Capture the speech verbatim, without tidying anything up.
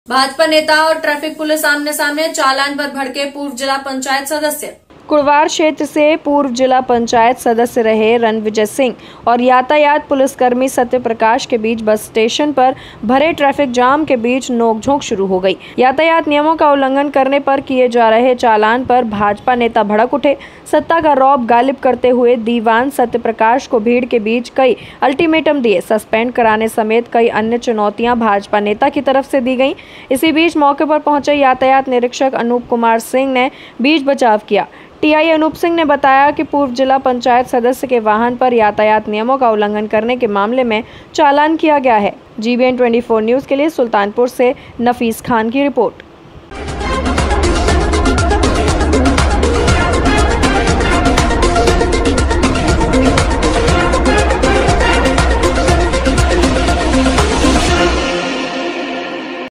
भाजपा नेता और traffic police आमने सामने, चालान पर भड़के पूर्व जिला पंचायत सदस्य। कुड़वार क्षेत्र से पूर्व जिला पंचायत सदस्य रहे रणविजय सिंह और यातायात पुलिसकर्मी सत्य प्रकाश के बीच बस स्टेशन पर भरे ट्रैफिक जाम के बीच नोकझोंक शुरू हो गई। यातायात नियमों का उल्लंघन करने पर किए जा रहे चालान पर भाजपा नेता भड़क उठे। सत्ता का रौब गालिब करते हुए दीवान सत्य प्रकाश को भीड़ के बीच कई अल्टीमेटम दिए, सस्पेंड कराने समेत कई अन्य चुनौतियां भाजपा नेता की तरफ से दी गई। इसी बीच मौके पर पहुंचे यातायात निरीक्षक अनूप कुमार सिंह ने बीच बचाव किया। टीआई अनूप सिंह ने बताया कि पूर्व जिला पंचायत सदस्य के वाहन पर यातायात नियमों का उल्लंघन करने के मामले में चालान किया गया है। जीबीएन चौबीस न्यूज़ के लिए सुल्तानपुर से नफीस खान की रिपोर्ट।